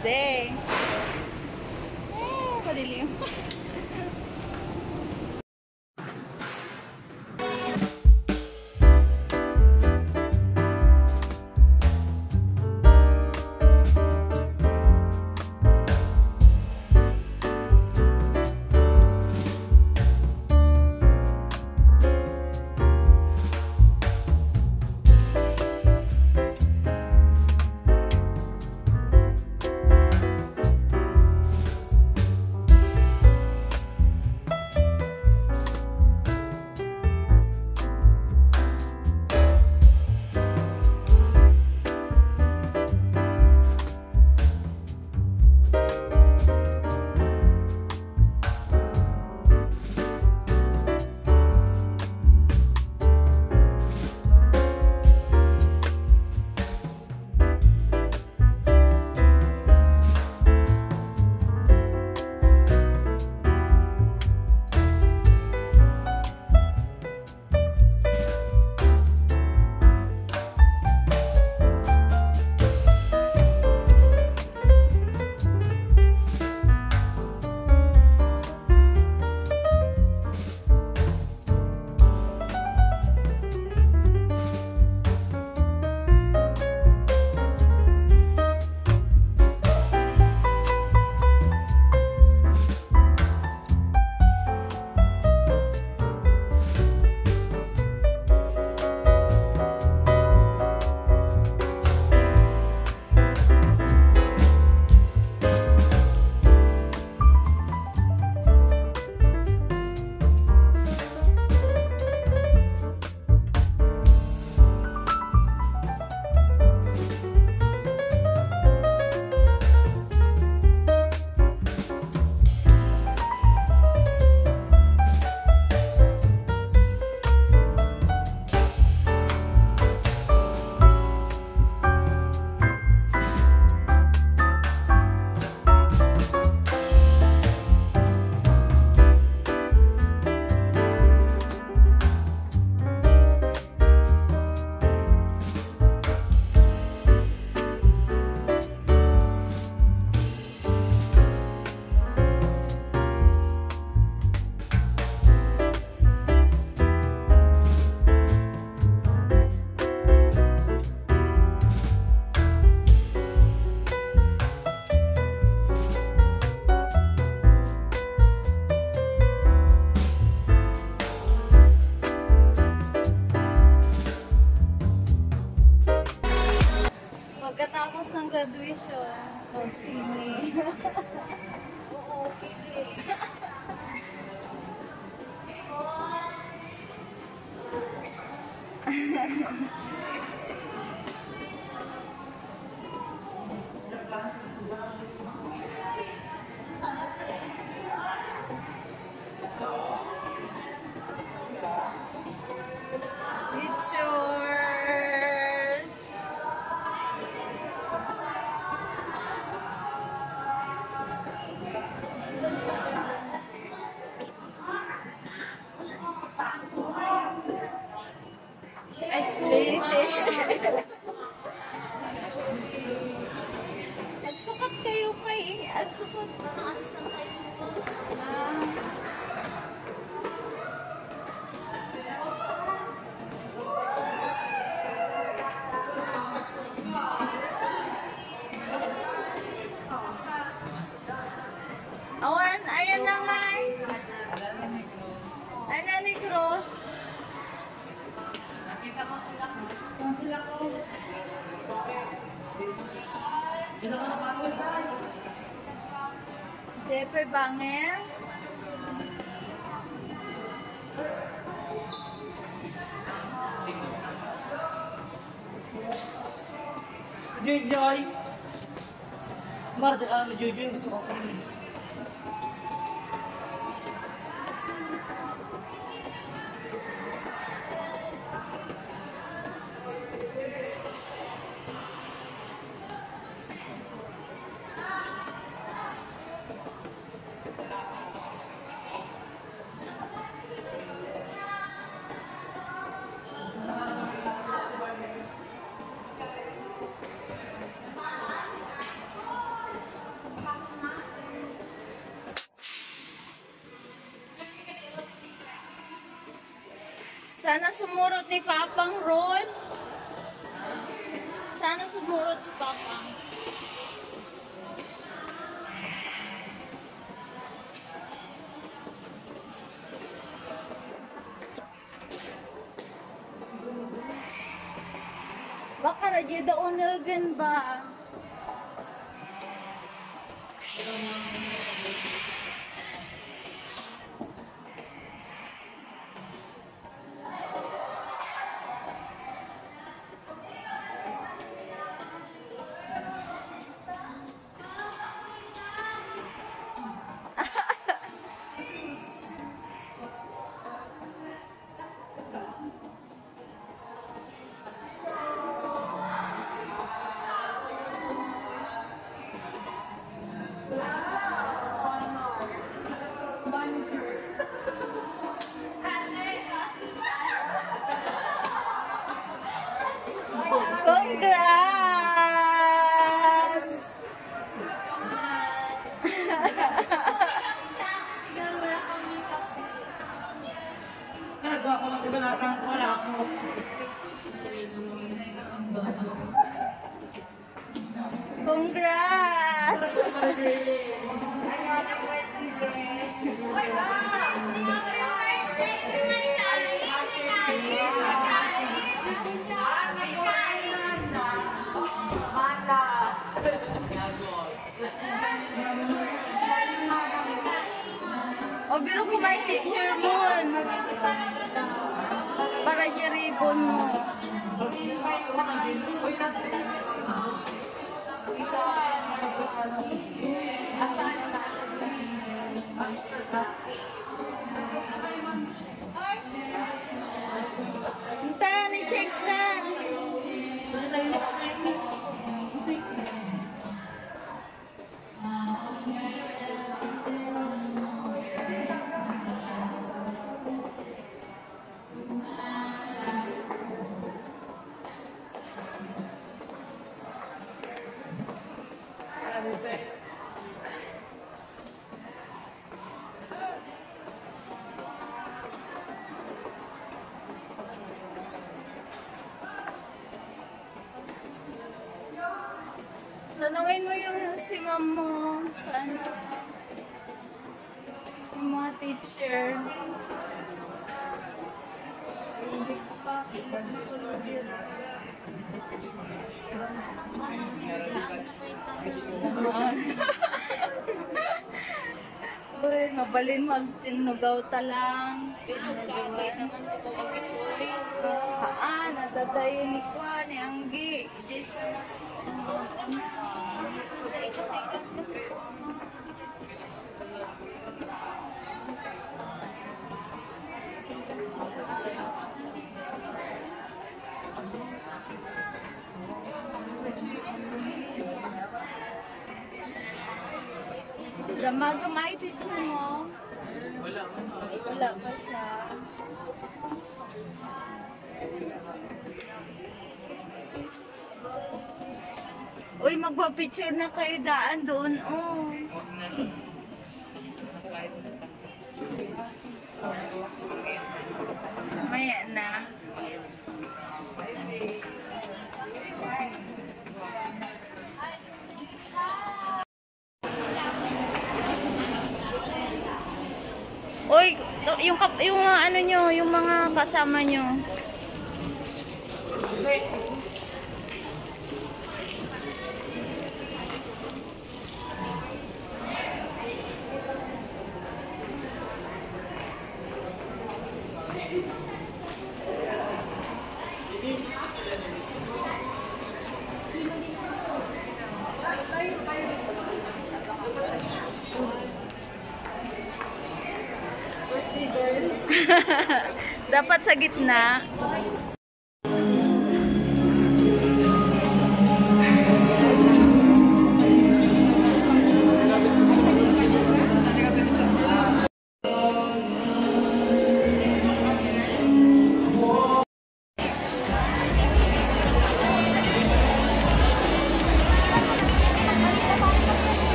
day. Padilim. Pagkatapos ng graduation, mag-sini. Oo, pili. It's yours. Ay, sweet. Nagsukat kayo kay Nagsukat. Nakasisan tayo. Awan, ayan na nga. Ayan na ni Cross. Nakita mo sila. Sila ko. Jepe Bangel. Joy. Marta, Joy, gusto ko. Sana sumurot ni Papang Ron. Sana sumurot si Papang. Baka radyo daunagan ba? Congrats! Nagawa ko lang, diba nasaan ko wala ako. Congrats! O, biro ko may teacher mo. Para i-ribbon mo. Hintahan, i-check na. Tanungin mo yung si ma'am mo. Saan siya? Yung mga teacher. Uy, mabalin magtinugaw talang. Pinagkabay naman ko mag-uwi. Nadadayo ni Kwa, ni Anggi. Jason. Damaga may teacher mo? Wala pa siya. Uy, magpa-picture na kayo daan doon, oh. Maya na. Uy, yung ano nyo, yung mga kasama nyo. Dapat sa gitna.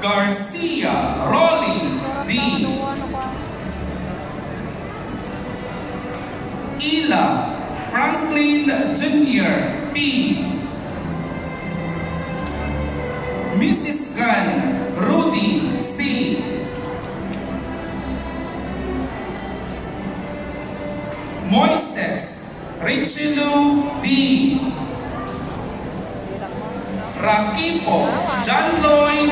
Garcia Rolly D. Ila Franklin Jr. P. Mrs. Gan Rudy C. Moises Richelu D. Rakipo John Lloyd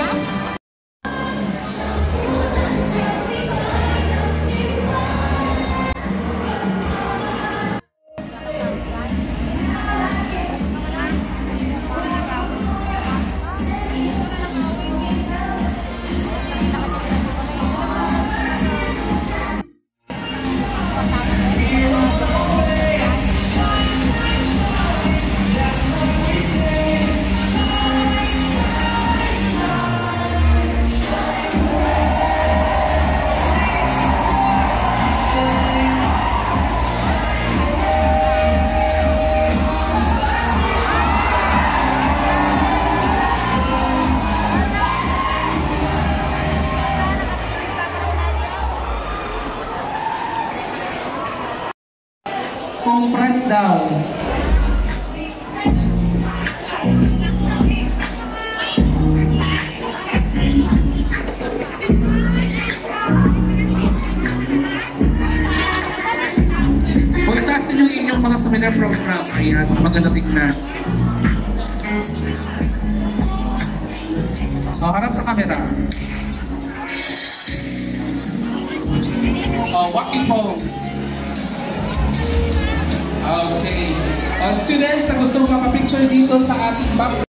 Compress down. Kung itaas din yung inyong mga seminar program, ayan, maganda tingnan. So, harap sa camera. Walking pose. Okay. Students na gusto makapicture dito sa ating back